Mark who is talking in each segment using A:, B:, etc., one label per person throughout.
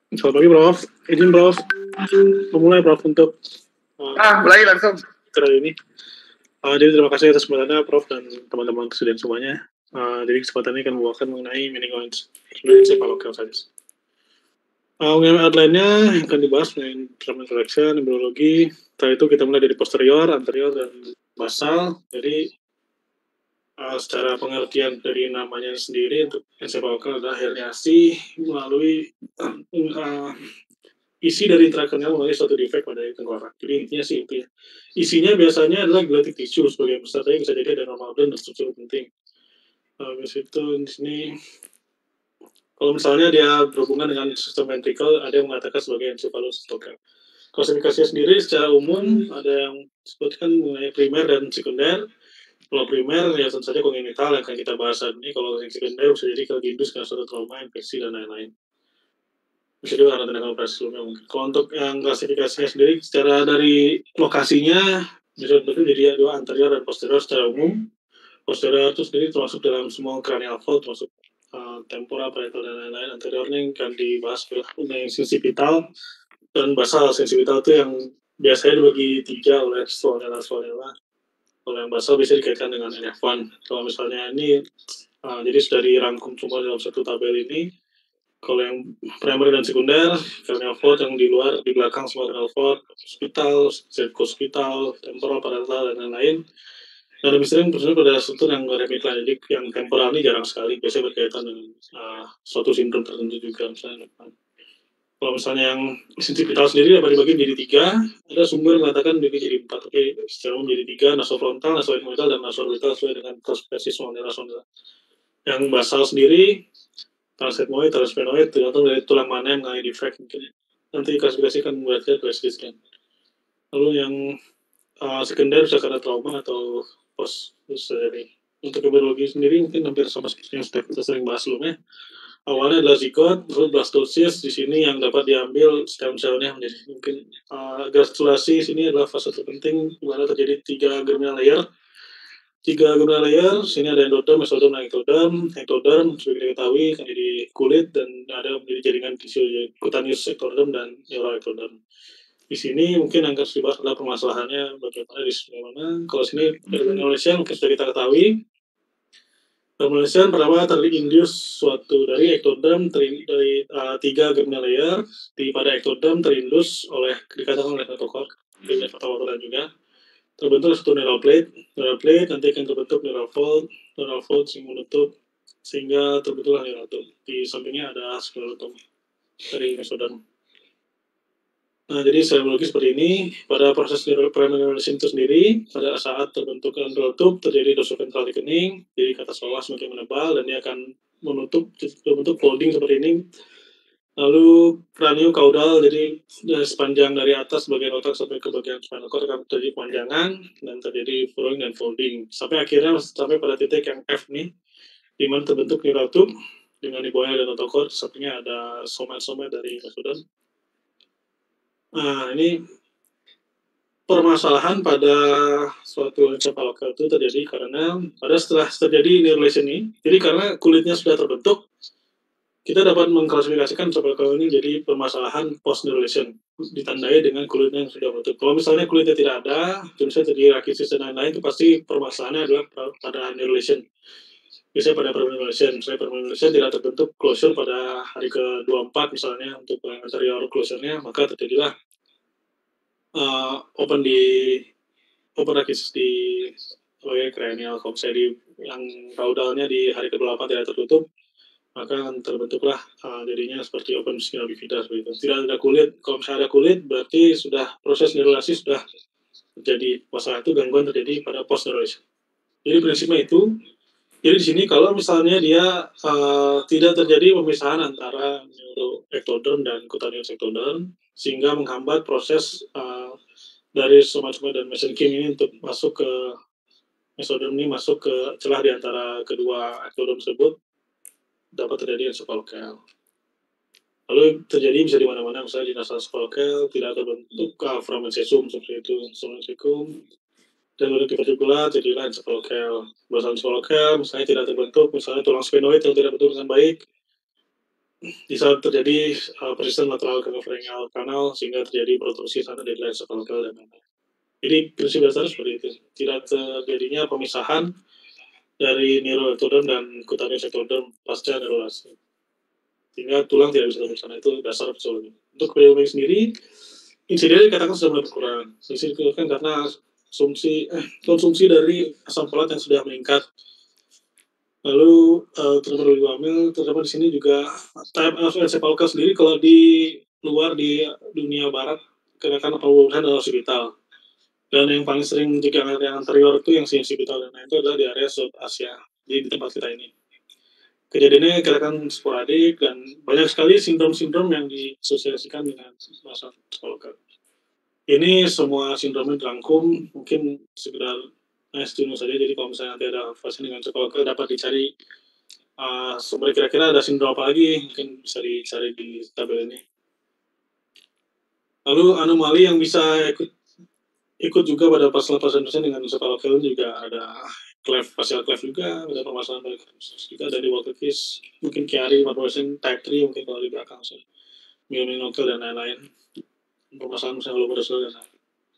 A: Selamat pagi, Prof. Izin, Prof. Memulai, Prof, untuk
B: Mulai langsung.
A: kali ini. Jadi terima kasih atas kesempatannya, Prof, dan teman-teman student semuanya. Jadi kesempatan ini akan membawakan mengenai meaning of encephalocal studies. Mengenai outline-nya yang akan dibahas mengenai term introduction, embryologi. Setelah itu kita mulai dari posterior, anterior, dan basal. Jadi secara pengertian dari namanya sendiri, untuk encephalocal adalah herniasi melalui isi dari intrakranial melalui suatu defect pada tengkorak. Jadi intinya sih itu ya. Isinya biasanya adalah glutic tissue sebagai besar, tapi bisa jadi ada normal blend dan struktur penting. Habis itu di sini, kalau misalnya dia berhubungan dengan sistem ventricle, ada yang mengatakan sebagai encephalostoka. Klasifikasinya sendiri secara umum ada yang disebutkan mengenai primer dan sekunder. Kalau primer ya tentu saja kongenital yang akan kita bahas saat ini. Kalau yang sekunder bisa jadi kalau diindus karena suatu trauma, infeksi, dan lain-lain. Bisa juga karena tindakan operasi sebelumnya mungkin. Kalau untuk yang klasifikasinya sendiri, secara dari lokasinya bisa betul jadi dua anterior dan posterior secara umum. Posterior itu sendiri termasuk dalam semua cranial fold, termasuk tempora, parietal, dan lain-lain. Anteriornya yang akan dibahas mengenai sensipital dan basal. Sensipital itu yang biasanya dibagi tiga oleh Swanella. Kalau yang basal bisa dikaitkan dengan NF1. Kalau misalnya ini, jadi sudah dirangkum semua dalam satu tabel ini. Kalau yang primary dan sekunder, cranial fold yang di luar, di belakang semua cranial fold, hospital, cervicospital, temporal, parietal, dan lain-lain. Dan lebih sering bersebenarnya pada struktur yang remit lain, jadi yang temporal ini jarang sekali, biasanya berkaitan dengan suatu sindrom tertentu juga misalnya. Kalau misalnya yang sensipital sendiri dapat dibagi menjadi tiga, ada sumber mengatakan dibagi jadi empat, tapi secara umum menjadi tiga, nasofrontal, nasoinguinal, dan nasoorbital sesuai dengan spesies Monera. Yang basal sendiri, transetmoid, transsphenoid, tergantung dari tulang mana yang mengalami defect mungkin. Nanti klasifikasikan membuatnya klasifikasikan. Lalu yang sekunder bisa karena trauma atau post surgery. Untuk embryologi sendiri mungkin hampir sama seperti yang sudah kita sering bahas sebelumnya. Awalnya adalah zigot, lalu blastosis di sini yang dapat diambil stem cell-nya menjadi mungkin gratulasi. Sini adalah fase terpenting di mana terjadi tiga germinal layer. Sini ada endoderm, mesoderm, dan ectoderm. Ectoderm seperti kita ketahui kan jadi kulit dan ada menjadi jaringan tisu cutaneous ectoderm dan neuroectoderm. Di sini mungkin yang harus dibahas adalah permasalahannya bagaimana di mana. Kalau sini dari Indonesia mungkin sudah kita ketahui. Penulisan pertama terindus suatu dari ectoderm dari tiga germinal layer. Pada ectoderm terindus oleh dikatakan oleh notochord, dan juga terbentuk satu neural plate nanti akan terbentuk neural fold yang menutup sehingga terbentuklah neural tube. Di sampingnya ada skeleton dari mesoderm. Nah, jadi serologi seperti ini. Pada proses primary neuralizing itu sendiri, pada saat terbentuk neural tube, terjadi dorsoventral thickening, jadi ke atas bawah semakin menebal, dan dia akan berbentuk folding seperti ini. Lalu craniocaudal, jadi sepanjang dari atas bagian otak sampai ke bagian spinal cord akan terjadi panjangan dan terjadi furrowing dan folding. Sampai akhirnya sampai pada titik yang F nih, di mana terbentuk neural tube dengan di bawahnya ada notochord, sampingnya ada somet dari mesoderm. Nah, ini permasalahan pada suatu encephalocal itu terjadi karena setelah terjadi neurulation ini, jadi karena kulitnya sudah terbentuk, kita dapat mengklasifikasikan encephalocal ini jadi permasalahan post neurulation, ditandai dengan kulitnya yang sudah terbentuk. Kalau misalnya kulitnya tidak ada, misalnya terjadi rakitis dan lain-lain, itu pasti permasalahannya adalah pada neurulation. Biasanya pada permeneurulation, misalnya permeneurulation tidak terbentuk closure pada hari ke-24 misalnya untuk anterior closure-nya, maka terjadilah open rakitis di cranial. Kalau misalnya yang caudalnya di hari ke-8 tidak tertutup, maka akan terbentuklah jadinya seperti open spinal bifida seperti itu. Tidak ada kulit. Kalau misalnya ada kulit, berarti sudah proses neurulasi sudah terjadi. Masalah itu gangguan terjadi pada post neurulation. Jadi prinsipnya itu. Jadi di sini kalau misalnya dia tidak terjadi pemisahan antara neuroectoderm dan cutaneous ectoderm, sehingga menghambat proses dari somatoma dan mesenchyme ini untuk masuk ke mesoderm ini, masuk ke celah di antara kedua ectoderm tersebut, dapat terjadi encephalocal. Lalu terjadi bisa di mana-mana, misalnya di nasal encephalocal tidak terbentuk fragmentesum seperti itu, somatecum, dan untuk particular jadilah encephalocal. Basal encephalocal misalnya tidak terbentuk, misalnya tulang sphenoid yang tidak terbentuk dengan baik, di saat terjadi persistent lateral craniofaryngel canal sehingga terjadi protrusi sana dari encephalocele dan lain-lain. Jadi prinsip dasar seperti itu. Tidak terjadinya pemisahan dari neuroectoderm dan cutaneous ectoderm pasca neurulasi. Sehingga tulang tidak bisa tembus sana, itu dasar fisiologi. Untuk biologi sendiri, insidennya dikatakan sudah mulai berkurang. Disebabkan karena konsumsi dari asam folat yang sudah meningkat. Lalu terdapat di hamil, terdapat di sini juga type of encephalocele sendiri kalau di luar di dunia barat kebanyakan 80% adalah occipital. Dan yang paling sering juga yang anterior itu yang occipital dan itu adalah di area South Asia, di tempat kita ini. Kejadiannya katakan sporadik dan banyak sekali sindrom-sindrom yang disosiasikan dengan masalah encephalocele. Ini semua sindromnya dirangkum, mungkin sekedar estimasi saja. Jadi kalau misalnya nanti ada pasien dengan encephalocele dapat dicari sumber kira-kira ada sindrom apa lagi, mungkin bisa dicari di tabel ini. Lalu anomali yang bisa ikut juga pada pasien dengan encephalocele juga ada facial cleft juga, ada permasalahan pada juga ada di Walker-Kiss, mungkin Chiari, Marbosen, type 3 mungkin kalau di belakang sih, myomeningocele dan lain-lain, permasalahan misalnya kalau pada dan lain-lain.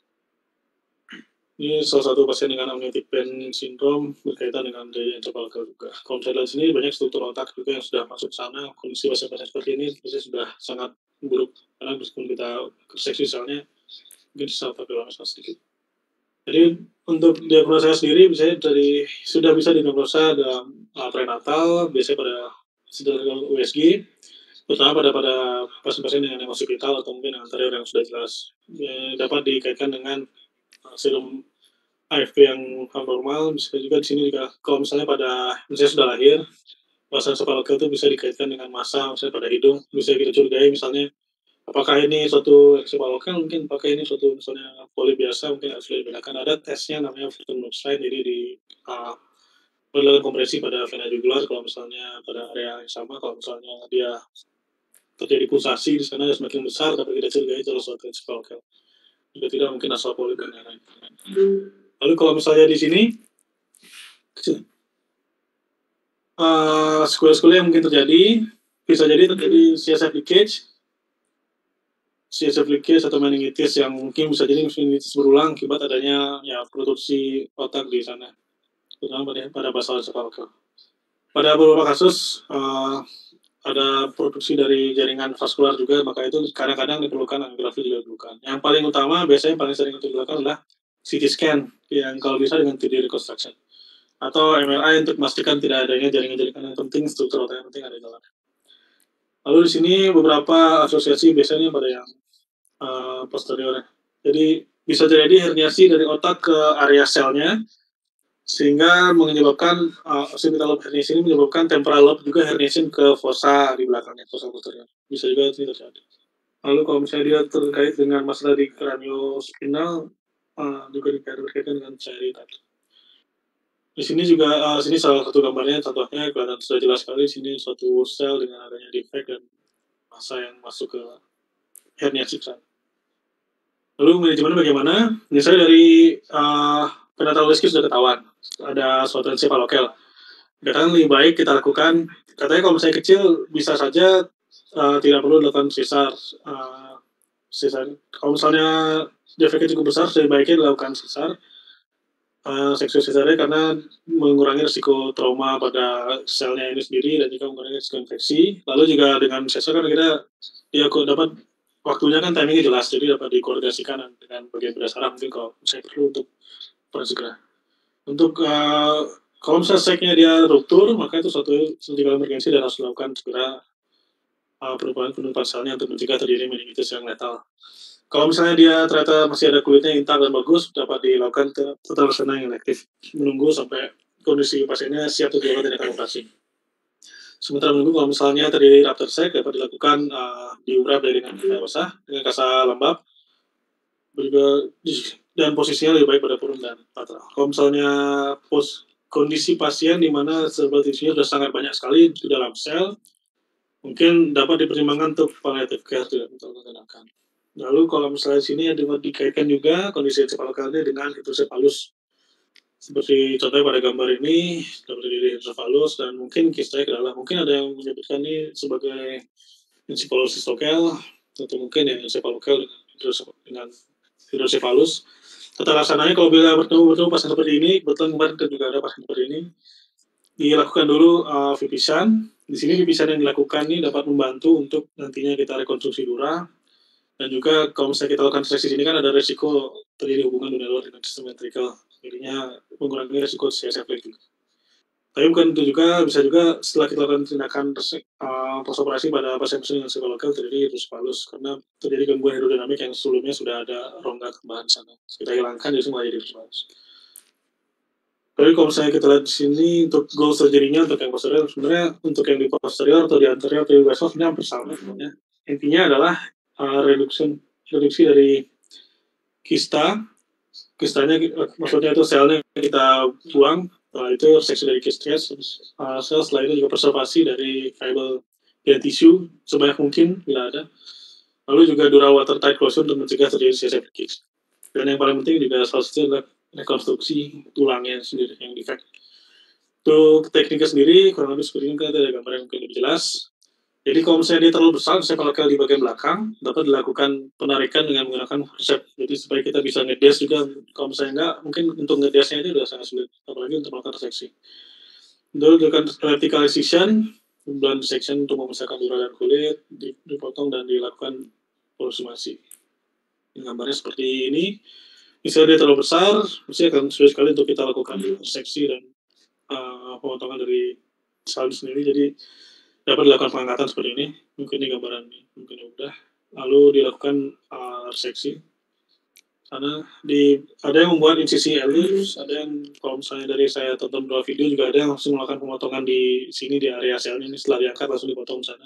A: Ini salah satu pasien dengan amniotic vein syndrome berkaitan dengan encephalocele juga. Kalau misalnya di sini banyak struktur otak juga yang sudah masuk sana. Kondisi pasien-pasien seperti ini sudah sangat buruk karena meskipun kita seksi misalnya mungkin bisa papillomavirus sedikit. Jadi untuk diagnosa sendiri misalnya sudah bisa diagnosa dalam prenatal, biasanya pada sederhana USG, terutama pada pasien-pasien dengan occipital atau mungkin anterior yang sudah jelas. Dapat dikaitkan dengan serum AFP yang abnormal, bisa juga di sini juga kalau misalnya misalnya sudah lahir, pasien encephalocele itu bisa dikaitkan dengan massa misalnya pada hidung, bisa kita curigai misalnya apakah ini suatu encephalocele, mungkin apakah ini suatu misalnya polip biasa, mungkin harus dibedakan. Ada tesnya namanya Fulton-Brookside, jadi dilakukan kompresi pada vena jugular kalau misalnya pada area yang sama, kalau misalnya dia terjadi pulsasi di sana semakin besar, tapi kita curigai itu suatu encephalocele. Jika tidak mungkin asal polip dan lain-lain. Lalu kalau misalnya di sini sequela yang mungkin terjadi, bisa jadi terjadi CSF leakage atau meningitis yang mungkin bisa jadi meningitis berulang akibat adanya produksi otak di sana, terutama pada basal encephalocele. Pada beberapa kasus ada produksi dari jaringan vaskular juga, maka itu kadang-kadang diperlukan angiografi juga diperlukan. Yang paling utama biasanya paling sering dilakukan adalah CT scan yang kalau bisa dengan 3D reconstruction atau MRI untuk memastikan tidak adanya jaringan-jaringan yang penting, struktur otak yang penting ada di dalam. Lalu di sini beberapa asosiasi biasanya pada yang posterior. Jadi bisa terjadi herniasi dari otak ke area selnya, sehingga menyebabkan occipital lobe herniation ini menyebabkan temporal lobe juga herniation ke fossa di belakangnya, fossa posterior. Bisa juga itu terjadi. Lalu kalau misalnya dia terkait dengan masalah di kraniospinal, juga berkaitan dengan Chiari tadi. Di sini juga sini salah satu gambarnya, contohnya kelihatan sudah jelas sekali. Sini suatu sel dengan adanya defect dan massa yang masuk ke hernia siksa. Lalu manajemennya bagaimana? Misalnya dari prenatal risk sudah ketahuan ada suatu encephalocele. Kadang lebih baik kita lakukan. Katanya kalau misalnya kecil bisa saja tidak perlu dilakukan sesar. Kalau misalnya defeknya cukup besar, lebih baiknya dilakukan sesar. Seksio sesarnya karena mengurangi risiko trauma pada selnya ini sendiri dan juga mengurangi risiko infeksi. Lalu juga dengan sesar kan kita dapat waktunya kan timingnya jelas, jadi dapat dikoordinasikan dengan bagian berdasar mungkin kalau saya perlu untuk segera. Untuk kalau misalnya seknya dia ruptur, maka itu suatu surgical emergency dan harus dilakukan segera perubahan penutupan selnya untuk mencegah terjadi meningitis yang letal. Kalau misalnya dia ternyata masih ada kulitnya intak dan bagus, dapat dilakukan total resection yang elektif. Menunggu sampai kondisi pasiennya siap untuk dilakukan tindakan operasi. Sementara menunggu kalau misalnya terjadi rupture sac, dapat dilakukan diurap dengan basah, dengan kasa lembab, dan posisinya lebih baik pada purun dan lateral. Kalau misalnya kondisi pasien di mana cerebral tissue sudah sangat banyak sekali di dalam sel, mungkin dapat dipertimbangkan untuk palliative care tidak untuk tindakan. Lalu kalau misalnya sini ada dikaitkan juga kondisi encephalocele dengan hidrosepalus. Seperti contohnya pada gambar ini, seperti di hidrocephalus dan mungkin kistanya ke dalam. Mungkin ada yang menyebutkan ini sebagai encephalosis local atau mungkin ya encephalocal dengan hidrocephalus. Tata laksananya kalau bila bertemu pasien seperti ini, kebetulan kemarin juga ada pasien seperti ini, dilakukan dulu vipisan. Di sini vipisan yang dilakukan ini dapat membantu untuk nantinya kita rekonstruksi dura. Dan juga kalau misalnya kita lakukan seksi ini kan ada resiko terjadi hubungan dunia luar dengan sistem ventrikel. Jadinya mengurangi resiko CSF juga. Tapi bukan itu juga, bisa juga setelah kita lakukan tindakan postoperasi pada pasien-pasien dengan psikologis terjadi hidrocephalus karena terjadi gangguan hidrodinamik yang sebelumnya sudah ada rongga tambahan di sana. Kita hilangkan jadi semua jadi hidrocephalus. Tapi kalau misalnya kita lihat di sini untuk goal surgery-nya untuk yang posterior, sebenarnya untuk yang di posterior atau di anterior atau di vessel sebenarnya hampir sama sebenarnya. Intinya adalah reduksi dari kistanya maksudnya itu selnya kita buang, itu seksi dari kistnya, sel setelah itu juga preservasi dari fiber dan tisu sebanyak mungkin bila ada. Lalu juga dural watertight closure untuk mencegah terjadi CSF leakage. Dan yang paling penting juga salah satu adalah rekonstruksi tulangnya sendiri yang defect. Untuk tekniknya sendiri, kurang lebih seperti ini, kan ada gambar yang mungkin lebih jelas. Jadi kalau misalnya dia terlalu besar, misalnya kalau di bagian belakang, dapat dilakukan penarikan dengan menggunakan forceps. Jadi supaya kita bisa ngedes juga, kalau misalnya enggak, mungkin untuk ngedesnya itu udah sangat sulit, apalagi untuk melakukan reseksi. Dulu dilakukan vertical excision, blunt dissection untuk memisahkan dura dan kulit, dipotong dan dilakukan prosumasi. Gambarnya seperti ini. Misalnya dia terlalu besar, mesti akan sulit sekali untuk kita lakukan reseksi dan pemotongan dari salib sendiri. Jadi dapat dilakukan pengangkatan seperti ini. Mungkin ini gambaran ini, mungkin udah. Lalu dilakukan reseksi. Karena ada yang membuat insisi elips, ada yang kalau misalnya dari saya tonton dua video juga ada yang langsung melakukan pemotongan di sini di area selnya ini setelah diangkat langsung dipotong sana.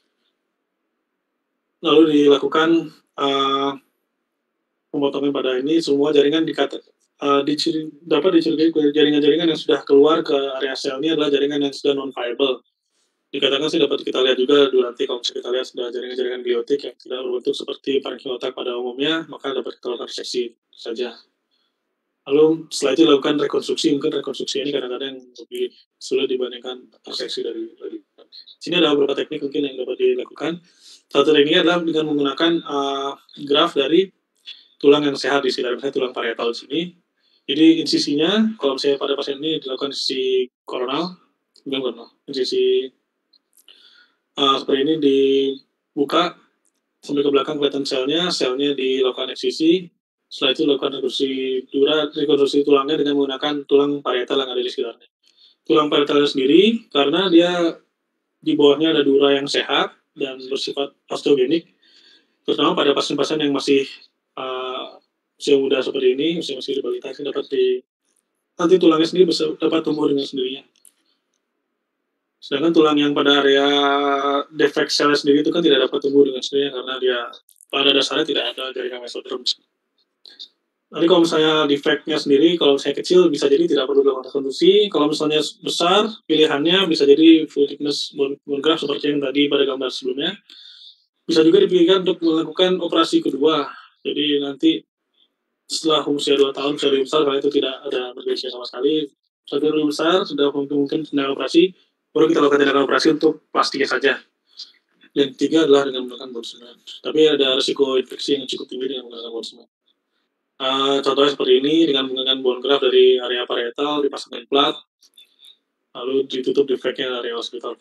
A: Lalu dilakukan pemotongan pada ini semua jaringan dapat dicurigai jaringan-jaringan yang sudah keluar ke area sel ini adalah jaringan yang sudah non viable. Dikatakan sih dapat kita lihat juga dulu nanti kalau kita lihat sudah jaringan-jaringan gliotik yang tidak berbentuk seperti parenchimal otak pada umumnya, maka dapat kita lakukan reseksi saja. Lalu setelah itu lakukan rekonstruksi, mungkin rekonstruksi ini kadang-kadang lebih sulit dibandingkan reseksi dari sini ada beberapa teknik mungkin yang dapat dilakukan. Satu tekniknya adalah dengan menggunakan graf dari tulang yang sehat di sekitar misalnya tulang parietal di sini. Jadi insisinya kalau misalnya pada pasien ini dilakukan insisi koronal, insisi seperti ini dibuka sampai ke belakang kelihatan selnya dilakukan eksisi, setelah itu lakukan rekonstruksi tulangnya dengan menggunakan tulang parietal yang ada di sekitarnya. Tulang parietalnya sendiri, karena dia di bawahnya ada dura yang sehat dan bersifat osteogenik, terutama pada pasien-pasien yang masih usia muda seperti ini, usia masih di balita, nanti tulangnya sendiri dapat tumbuh dengan sendirinya. Sedangkan tulang yang pada area defect sel sendiri itu kan tidak dapat tumbuh dengan sendirinya karena dia pada dasarnya tidak ada jaringan mesoderm. Nanti kalau misalnya defectnya sendiri, kalau misalnya kecil bisa jadi tidak perlu dilakukan rekonstruksi. Kalau misalnya besar, pilihannya bisa jadi full thickness bone graft seperti yang tadi pada gambar sebelumnya. Bisa juga dipilihkan untuk melakukan operasi kedua. Jadi nanti setelah usia 2 tahun sudah lebih besar, karena itu tidak ada bergeser sama sekali. Sudah lebih besar, sudah mungkin tindakan operasi, baru kita lakukan tindakan operasi untuk plastiknya saja. Dan ketiga adalah dengan menggunakan bone cement. Tapi ada risiko infeksi yang cukup tinggi dengan menggunakan bone cement. Contohnya seperti ini, dengan menggunakan bone graft dari area parietal, dipasangkan plat, lalu ditutup defectnya area hospital.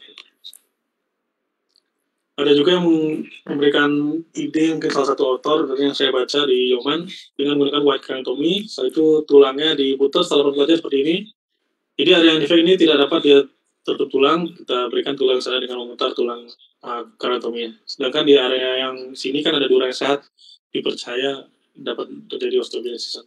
A: Ada juga yang memberikan ide mungkin salah satu author yang saya baca di Yoman dengan menggunakan white craniotomy. Setelah itu tulangnya diputar setelah pelajaran seperti ini. Jadi area yang defect ini tidak dapat dia tutup tulang, kita berikan tulang sana dengan memutar tulang craniotomy. Sedangkan di area yang sini kan ada dura yang sehat, dipercaya dapat terjadi osteogenesis.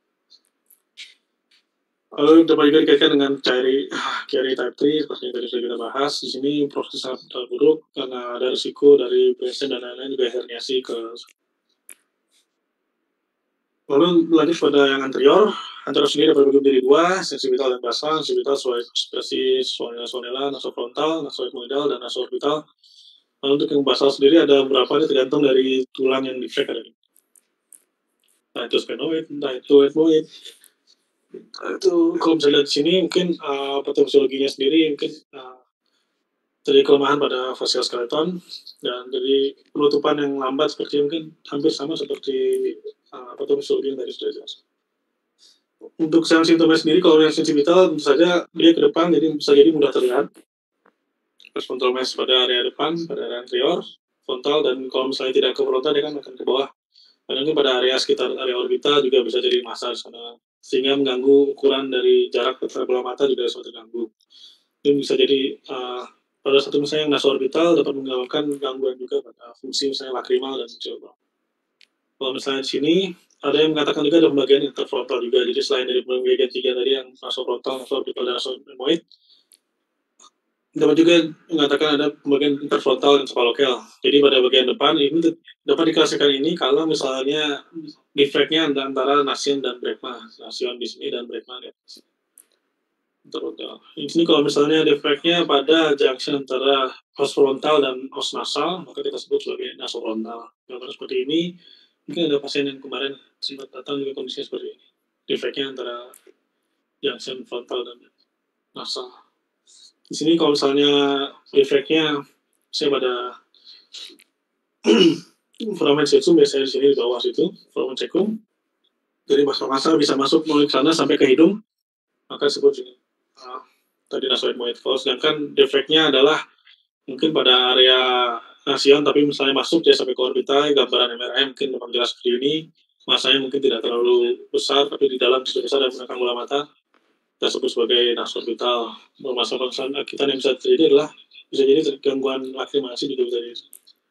A: Lalu dapat juga dikaitkan dengan Chiari type 3 seperti yang tadi sudah kita bahas. Di sini proses sangat buruk karena ada risiko dari presiden dan lain-lain juga herniasi ke. Lalu lanjut pada yang anterior sendiri dapat berbagi menjadi dua, sensivital dan basal. Sensivital sesuai ekspresi sonela, nasofrontal, nasoetmoidal, dan nasoorbital. Lalu untuk yang basal sendiri ada beberapa, ini tergantung dari tulang yang defect ada. Nah itu sphenoid, nah itu etmoid. Itu kalau misalnya di sini mungkin patofisiologinya sendiri mungkin terjadi kelemahan pada facial skeleton dan jadi penutupan yang lambat seperti mungkin hampir sama seperti patofisiologi yang tadi sudah jelas. Untuk simptomnya sendiri kalau yang sensitivital tentu saja dia ke depan jadi bisa jadi mudah terlihat. Terus frontal mass pada area depan, pada area anterior, frontal dan kalau misalnya tidak ke frontal dia kan akan ke bawah. Kadang pada area sekitar area orbital juga bisa jadi massa di sana sehingga mengganggu ukuran dari jarak antara bola mata juga bisa terganggu. Itu bisa jadi pada satu misalnya yang nasoorbital dapat menyebabkan gangguan juga pada fungsi misalnya lakrimal dan cerebral. Kalau misalnya di sini ada yang mengatakan juga ada pembagian interfrontal juga. Jadi selain dari pembagian tiga tadi yang nasofrontal, nasoorbital, dan nasoemoid, dapat juga mengatakan ada pembagian interfrontal dan subclavial. Jadi pada bagian depan ini dapat diklasifikasikan ini kalau misalnya defeknya antara nasion dan brekma, nasion di sini dan brekma di atas. Interfrontal. Di sini kalau misalnya defeknya pada junction antara os frontal dan os nasal, maka kita sebut sebagai nasofrontal. Gambar seperti ini, mungkin ada pasien yang kemarin sempat datang juga kondisinya seperti ini. Defeknya antara junction frontal dan nasal. Di sini kalau misalnya defeknya saya pada foramen cecum biasanya di sini di bawah situ, foramen cecum. Jadi masa bisa masuk melalui sana sampai ke hidung, maka disebut tadi nasoemoid. Kalau sedangkan defeknya adalah mungkin pada area nasion, tapi misalnya masuk ya sampai ke orbita, gambaran MRI mungkin memang jelas seperti ini, masanya mungkin tidak terlalu besar, tapi di dalam sudah besar dan menggunakan bola mata, kita sebut sebagai nasorbital. Masalah kita yang bisa terjadi adalah bisa jadi gangguan lakrimasi juga bisa jadi.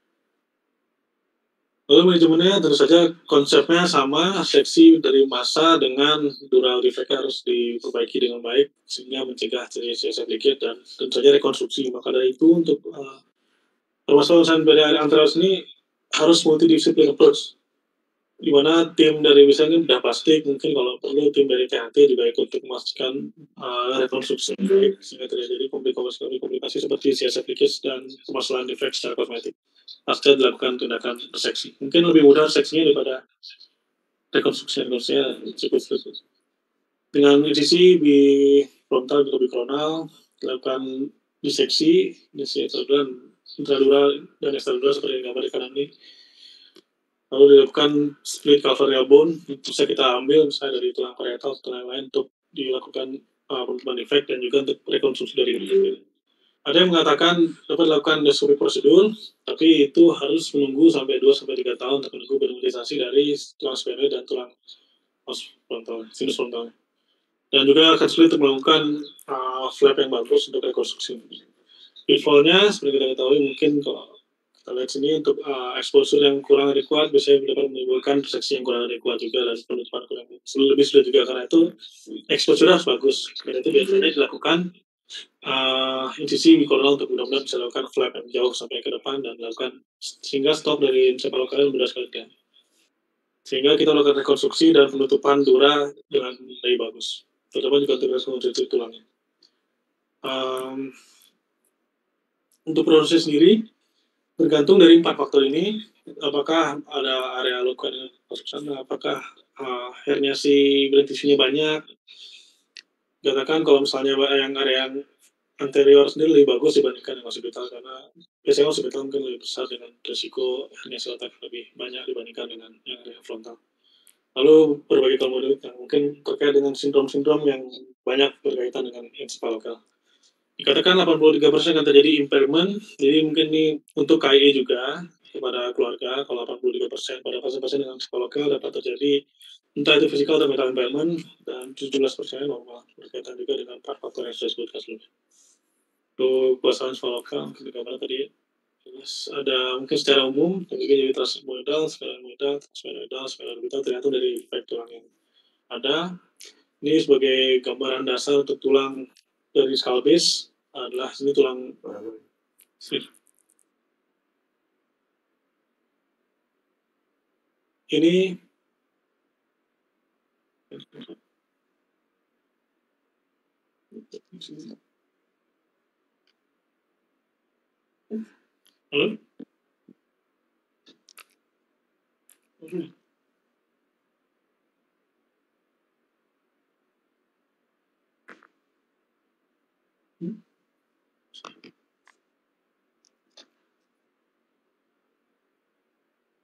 A: Lalu manajemennya tentu saja konsepnya sama, seksi dari massa dengan dural defect harus diperbaiki dengan baik sehingga mencegah terjadi CSF leakage dan tentu saja rekonstruksi. Maka dari itu untuk permasalahan pada antara ini harus multidisiplin approach, di mana tim dari misalnya bedah plastik, mungkin kalau perlu tim dari THT juga ikut untuk memastikan rekonstruksi baik sehingga tidak terjadi komplikasi seperti CSF leakage dan permasalahan defect secara kosmetik. Pasca dilakukan tindakan reseksi. Mungkin lebih mudah reseksinya daripada rekonstruksinya cukup sulit. Dengan incisi di frontal atau bikronal, dilakukan diseksi ekstradural, intradural dan ekstradural seperti yang gambar di kanan ini. Lalu dilakukan split calcareal bone, bisa kita ambil misalnya dari tulang parietal atau tulang lain untuk dilakukan penutupan defect dan juga untuk rekonstruksi dari ini. Ada yang mengatakan dapat dilakukan endoskopi prosedur, tapi itu harus menunggu sampai 2-3 tahun untuk menunggu bermobilisasi dari tulang sphenoid dan tulang os frontal, sinus frontal. Dan juga akan sulit untuk melakukan flap yang bagus untuk rekonstruksi. Pitfallnya seperti kita ketahui mungkin kalau kita lihat sini untuk exposure yang kurang adekuat biasanya dapat menimbulkan reseksi yang kurang adekuat juga dan penutupan kurang lebih sulit juga karena itu exposure harus bagus. Karena itu biasanya dilakukan incisi bikoronal untuk benar-benar bisa lakukan flap yang jauh sampai ke depan dan lakukan sehingga stop dari encephalocele mudah sekali kan. Sehingga kita lakukan rekonstruksi dan penutupan dura dengan lebih bagus. Terutama juga untuk rekonstruksi tulangnya. Untuk proses sendiri bergantung dari 4 faktor ini, apakah ada area luka dengan sana, apakah herniasi belang tisunya banyak. Katakan kalau misalnya yang area yang anterior sendiri lebih bagus dibandingkan yang occipital karena biasanya occipital mungkin lebih besar dengan risiko herniasi otak lebih banyak dibandingkan dengan yang area frontal. Lalu berbagai komorbid yang mungkin terkait dengan sindrom-sindrom yang banyak berkaitan dengan encephalocele. Dikatakan 83% akan terjadi impairment, jadi mungkin ini untuk KIE juga kepada keluarga, kalau 83% pada pasien-pasien dengan encephalocele dapat terjadi entah itu physical atau mental impairment, dan 17% normal, berkaitan juga dengan 4 faktor yang saya sebutkan sebelumnya. Untuk kuasaan encephalocele, ketika mana tadi ada mungkin secara umum, dan juga jadi transmodal, sphenoidal, sphenoidal, tergantung dari efek tulang yang ada. Ini sebagai gambaran dasar untuk tulang dari skull base adalah sini tulang ini halo.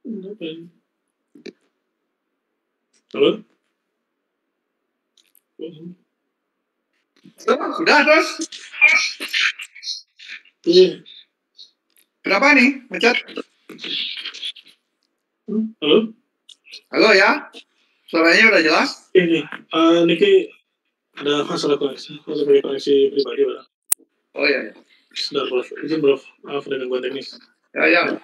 A: Halo?
B: Sudah terus?
A: Iya.
B: Kenapa nih macet?
A: Halo?
B: Halo ya? Suaranya udah jelas?
A: Ini, Niki ada masalah koneksi pribadi, Pak.
B: Oh iya.
A: Sudah, Prof. Izin, Prof. Maaf dengan gangguan teknis.
B: Ya.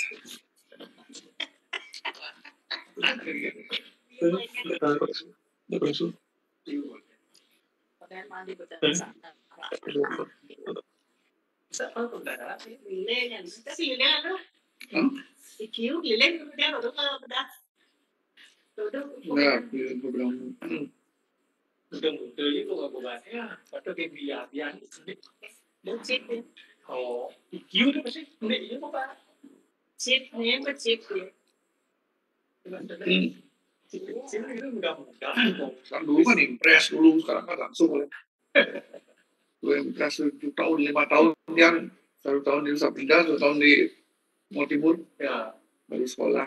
B: Kan dulu kan impres dulu, sekarang kan langsung oleh gue impres 7 tahun, 5 tahun yang 1 tahun di Nusa Penida, 1 tahun di Timur Timur, ya baru sekolah.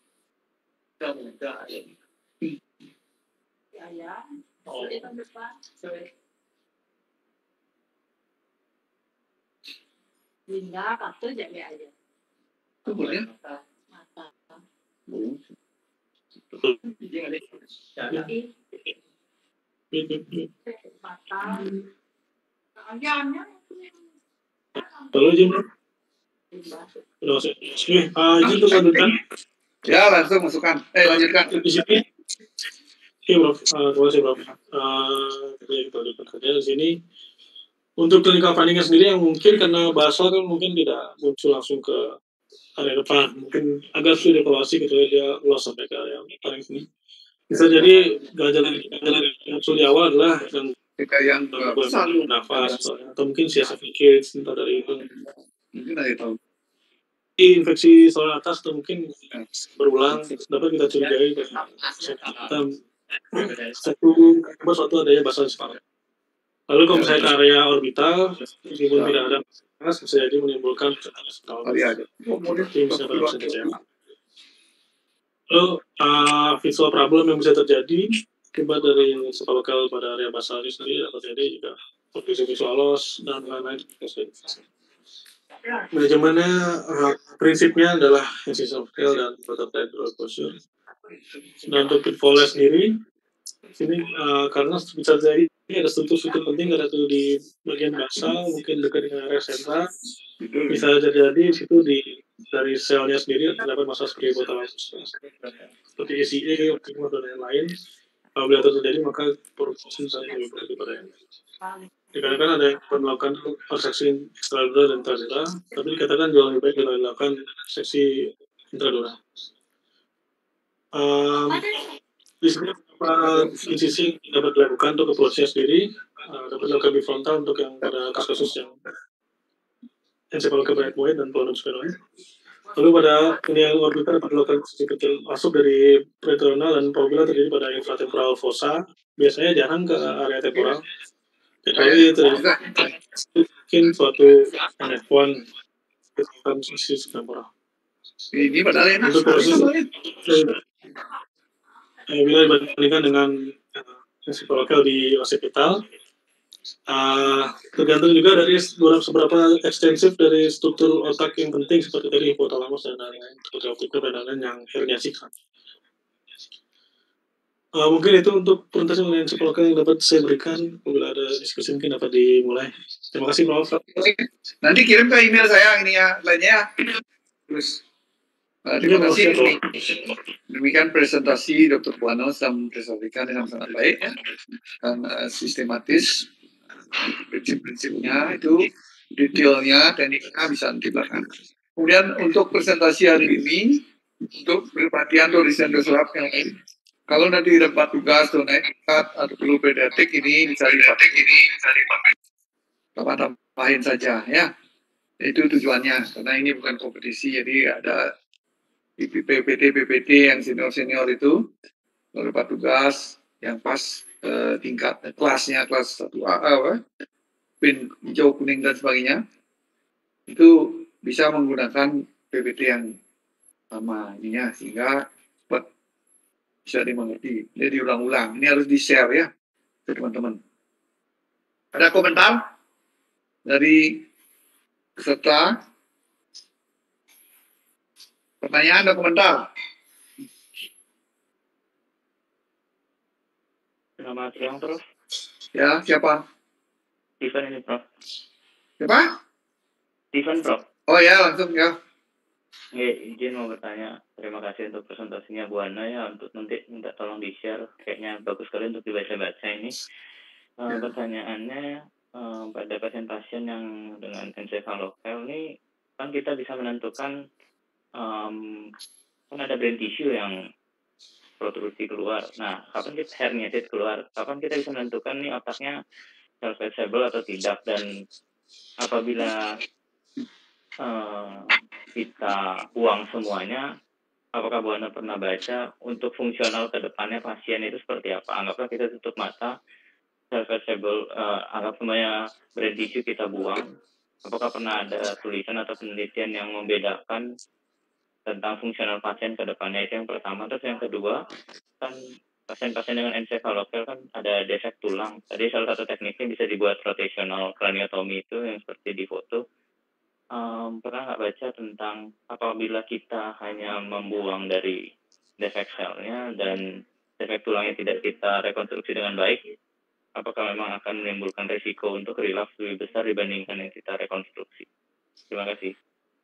C: Linda kaptu jadi aja.
B: Itu boleh?
A: Halo, Jim. Izin untuk lanjutkan.
B: Ya, langsung masukkan. Lanjutkan.
A: Di sini. Oke, Prof. Terima kasih, Prof. Kita lanjutkan saja di sini. Untuk clinical finding sendiri yang mungkin karena basal kan mungkin tidak muncul langsung ke area depan, mungkin agak sulit evaluasi ketika dia loss sampai ke area paling sini. Bisa jadi gejala yang muncul di awal adalah yang
B: besar
A: nafas atau mungkin CSF leakage entah dari itu.
B: Mungkin ada tahu.
A: Infeksi saluran atas atau mungkin berulang dapat kita curigai kita suatu adanya basal sepakat. Lalu kalau misalnya ke area orbital, meskipun tidak ada panas, bisa jadi menimbulkan Lalu visual problem yang bisa terjadi akibat dari sepalokal pada area basal ini sendiri dapat terjadi juga visual loss dan lain-lain. Manajemennya prinsipnya adalah incision scale dan vertebrate posture. Dan untuk pitfall sendiri, sini karena bisa jadi ada struktur-struktur penting ada tuh di bagian basal, mungkin dekat dengan area sentra, bisa terjadi situ dari selnya sendiri terdapat masalah seperti hipotalamus, seperti ACA, optimal dan lain-lain. Apabila itu terjadi maka produksi misalnya lebih buruk daripada yang dikatakan ada yang melakukan seksi ekstradural dan intradural, tapi dikatakan jauh lebih baik dilakukan seksi intradural. Di sini insisi dapat dilakukan untuk approach-nya sendiri, dapat dilakukan bifrontal untuk yang pada kasus yang encephalocele brachioid dan polon sphenoid. Lalu pada ini yang orbital dapat dilakukan sisi kecil masuk dari preteronal dan apabila terjadi pada infratemporal fossa, biasanya jarang ke area temporal. Kecuali mungkin suatu NF1 bukan sisi temporal.
B: Ini padahal enak.
A: Untuk proses bila dibandingkan dengan encephalocele di occipital, tergantung juga dari seberapa ekstensif dari struktur otak yang penting seperti tadi hipotalamus dan lain-lain, seperti optikum dan lain-lain yang herniasikan. Mungkin itu untuk presentasi mengenai encephalocele yang dapat saya berikan. Apabila ada diskusi mungkin dapat dimulai. Terima kasih, Prof.
B: Nanti kirim ke email saya ini ya, lainnya. Terus terima kasih. Demikian presentasi Dr. Buano sudah mempresentasikan dengan sangat baik ya, dan sistematis. Prinsip-prinsipnya itu, detailnya, tekniknya bisa nanti belakang. Kemudian untuk presentasi hari ini, untuk perhatian tulisan doslap yang lain. Kalau nanti dapat tugas atau naik tingkat atau perlu pediatrik ini bisa dipakai tambahin saja ya. Itu tujuannya karena ini bukan kompetisi, jadi ada PPT yang senior itu kalau dapat tugas yang pas tingkat kelasnya kelas 1A pin hijau kuning dan sebagainya itu bisa menggunakan PPT yang sama ininya sehingga bisa dimengerti. Ini diulang-ulang. Ini harus di-share ya ke teman-teman. Ada komentar dari peserta? Pertanyaan atau komentar?
D: Selamat siang, Prof.
B: Ya, siapa?
D: Steven ini, Prof.
B: Siapa?
D: Steven, Prof.
B: Oh ya, langsung ya.
D: Izin mau bertanya. Terima kasih untuk presentasinya Bu Ana ya. Untuk nanti minta tolong di-share. Kayaknya bagus sekali untuk dibaca-baca ini. Pertanyaannya, pada pasien-pasien yang dengan encephalocele ini, kan kita bisa menentukan kan ada brain tissue yang protrusi keluar. Nah, kapan kita herniated keluar? Kapan kita bisa menentukan nih otaknya salvageable atau tidak? Dan apabila kita buang semuanya, apakah Bu Ana pernah baca untuk fungsional ke depannya pasien itu seperti apa? Anggaplah kita tutup mata, salvageable, anggap semuanya brain tissue kita buang. Apakah pernah ada tulisan atau penelitian yang membedakan tentang fungsional pasien ke depannya? Itu yang pertama. Terus yang kedua, kan pasien-pasien dengan encephalocele kan ada defek tulang. Tadi salah satu tekniknya bisa dibuat rotational craniotomy itu yang seperti di foto. Pernah nggak baca tentang apabila kita hanya membuang dari defek selnya dan defek tulangnya tidak kita rekonstruksi dengan baik, apakah memang akan menimbulkan risiko untuk relapse lebih besar dibandingkan yang kita rekonstruksi? Terima kasih.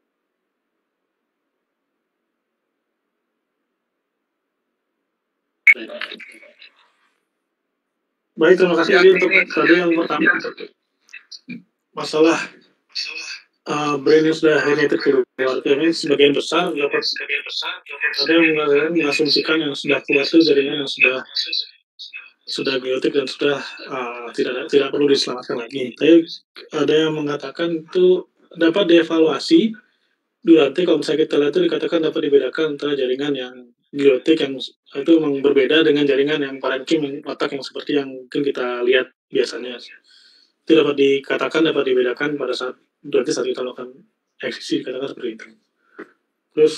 A: Baik, terima kasih Adi untuk tadi yang pertama masalah brain yang sudah herniated keluar. Ini sebagian besar dapat ada yang mengasumsikan yang sudah keluar itu jaringan yang sudah gliotik dan sudah tidak perlu diselamatkan lagi. Tapi ada yang mengatakan itu dapat dievaluasi nanti kalau misalnya kita lihat itu dikatakan dapat dibedakan antara jaringan yang gliotik yang itu memang berbeda dengan jaringan yang parenchyma otak yang seperti yang mungkin kita lihat biasanya. Itu dapat dibedakan pada saat kita lakukan eksisi, dikatakan seperti itu. Terus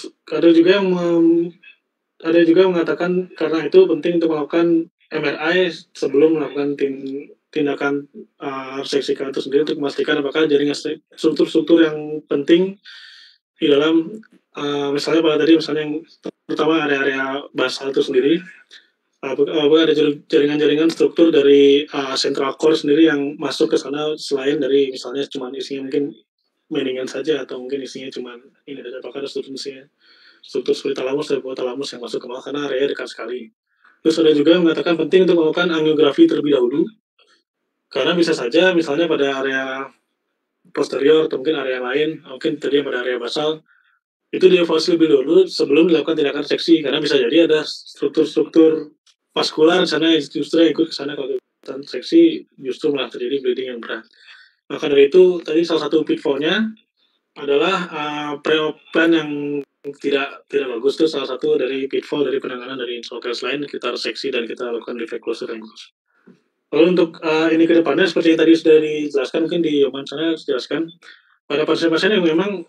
A: ada juga yang mengatakan karena itu penting untuk melakukan MRI sebelum melakukan tindakan seksi itu sendiri untuk memastikan apakah jaringan struktur-struktur yang penting di dalam misalnya pada tadi misalnya yang pertama area basal itu sendiri, apakah ada jaringan-jaringan struktur dari central core sendiri yang masuk ke sana selain dari misalnya cuma isinya mungkin meningan saja atau mungkin isinya cuma ini saja, apakah ada struktur seperti talamus dan hipotalamus yang masuk ke bawah karena area dekat sekali. Terus ada juga yang mengatakan penting untuk melakukan angiografi terlebih dahulu karena bisa saja misalnya pada area posterior atau mungkin area lain, mungkin tadi pada area basal itu dievaluasi lebih dulu sebelum dilakukan tindakan seksi karena bisa jadi ada struktur-struktur vaskular di sana justru ikut ke sana kalau tindakan seksi justru malah terjadi bleeding yang berat. Maka dari itu tadi salah satu pitfallnya adalah pre-op plan yang tidak bagus. Itu salah satu dari pitfall dari penanganan dari encephalocele lain, kita reseksi dan kita lakukan defect closure yang bagus. Lalu untuk ini ke depannya seperti yang tadi sudah dijelaskan mungkin di Yoman sana dijelaskan pada pasien-pasien yang memang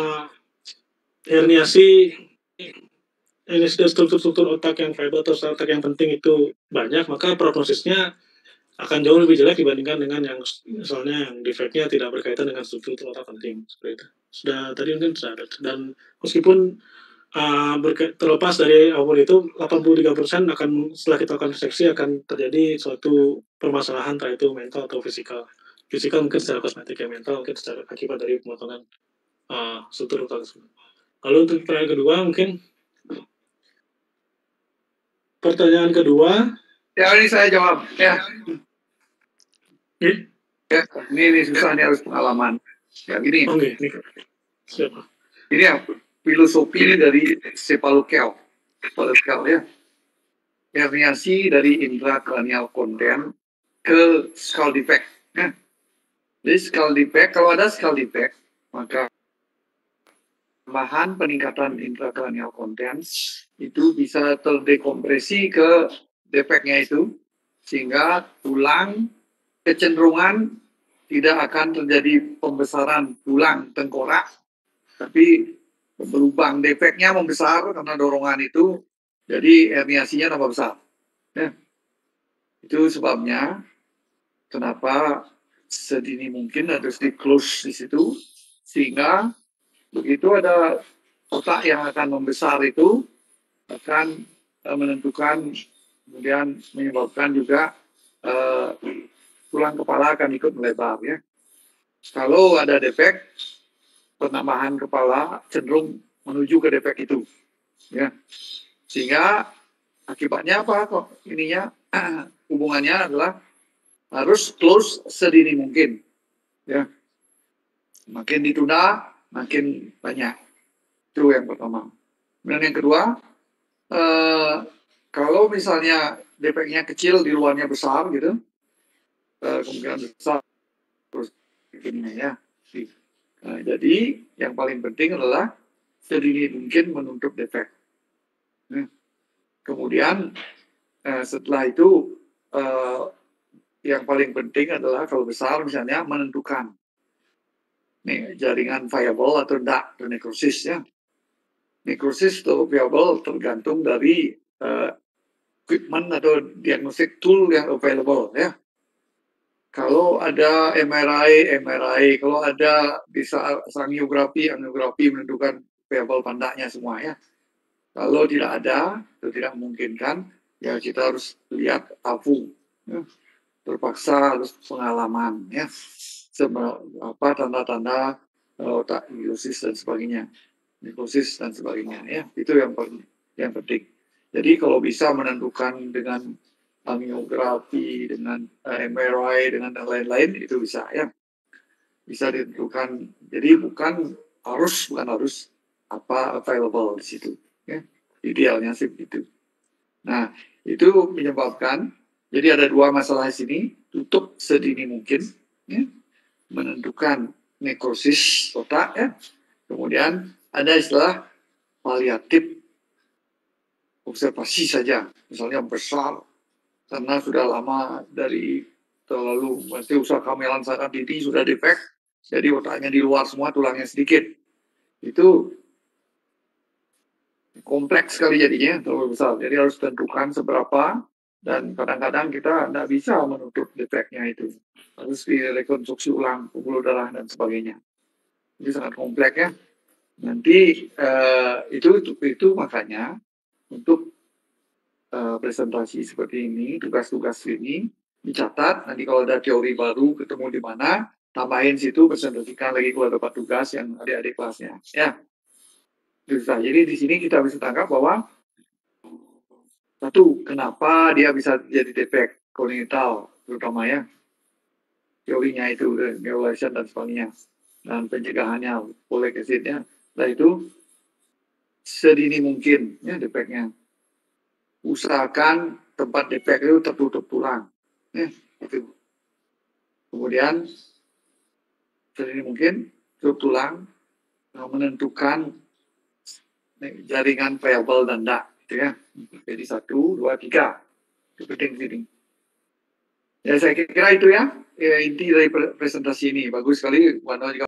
A: herniasi ini struktur-struktur otak yang viable atau otak yang penting itu banyak, maka prognosisnya akan jauh lebih jelek dibandingkan dengan yang misalnya yang defeknya tidak berkaitan dengan struktur otak penting seperti itu. Sudah tadi mungkin sudah ada. Dan meskipun terlepas dari apapun itu 83% akan setelah kita lakukan seksi akan terjadi suatu permasalahan entah itu mental atau fisikal mungkin secara kosmetik ya, mental mungkin secara akibat dari pemotongan struktur otak tersebut. Lalu untuk pertanyaan kedua mungkin pertanyaan kedua
B: ya ini saya jawab ya. Ya, ini susah, ini harus pengalaman ya gini.
A: Siapa?
B: Ini ya filosofi dari cephalocele ya, herniasi dari intracranial content ke skull defect ya. Jadi skull defect, kalau ada skull defect maka tambahan peningkatan intracranial content itu bisa terdekompresi ke defeknya itu sehingga tulang kecenderungan tidak akan terjadi pembesaran tulang tengkorak, tapi berlubang, defeknya membesar karena dorongan itu, jadi herniasinya tambah besar. Ya. Itu sebabnya kenapa sedini mungkin harus di close di situ, sehingga begitu ada otak yang akan membesar itu akan menentukan, kemudian menyebabkan juga tulang kepala akan ikut melebar, ya. Kalau ada defek, penambahan kepala cenderung menuju ke defek itu, ya. Sehingga akibatnya apa kok? Ininya hubungannya adalah harus close sedini mungkin, ya. Makin ditunda, makin banyak. Itu yang pertama. Dan yang kedua, kalau misalnya defeknya kecil, di luarnya besar gitu, kemungkinan besar terus begini, ya. Jadi yang paling penting adalah sedini mungkin menutup defek. Kemudian setelah itu yang paling penting adalah kalau besar misalnya menentukan jaringan viable atau tidak, atau nekrosis, ya. Nekrosis atau viable tergantung dari equipment atau diagnostic tool yang available, ya. Kalau ada MRI, kalau ada bisa angiografi menentukan viable pandanya semua, ya. Kalau tidak ada atau tidak memungkinkan, ya kita harus lihat TAVU, ya. Terpaksa harus pengalaman, ya. Tanda-tanda otak nekrosis dan sebagainya, nekrosis dan sebagainya, ya. Itu yang penting. Jadi kalau bisa menentukan dengan angiografi, dengan MRI, dengan lain-lain, itu bisa, ya. Bisa ditentukan. Jadi bukan harus apa available di situ, ya. Idealnya sih begitu. Nah, itu menyebabkan, jadi ada dua masalah di sini, tutup sedini mungkin, ya. Menentukan nekrosis otak, ya. Kemudian ada istilah paliatif, observasi saja, misalnya besar karena sudah lama dari terlalu usaha kehamilan sangat dini, sudah defek, jadi otaknya di luar semua, tulangnya sedikit. Itu kompleks sekali jadinya, terlalu besar. Jadi harus tentukan seberapa, dan kadang-kadang kita tidak bisa menutup defeknya itu. Harus direkonstruksi ulang pembuluh darah dan sebagainya. Ini sangat kompleks, ya. Nanti itu makanya untuk presentasi seperti ini, tugas-tugas ini dicatat. Nanti kalau ada teori baru ketemu di mana, tambahin situ, presentasikan lagi kepada Pak tugas yang adik-adik kelasnya, ya. Jadi di sini kita bisa tangkap bahwa satu, kenapa dia bisa jadi defek kognital, terutama, ya. Teorinya itu, neuralization dan sebagainya, dan pencegahannya, folic acid-nya. Nah itu sedini mungkin, ya, defeknya. Usahakan tempat defek itu tertutup tulang, ya, itu. Kemudian sedini mungkin tutup tulang, menentukan jaringan viable dan tidak, gitu, ya. Jadi 1, 2, 3 itu penting sini. Ya saya kira itu, ya, inti dari presentasi ini. Bagus sekali, Wano juga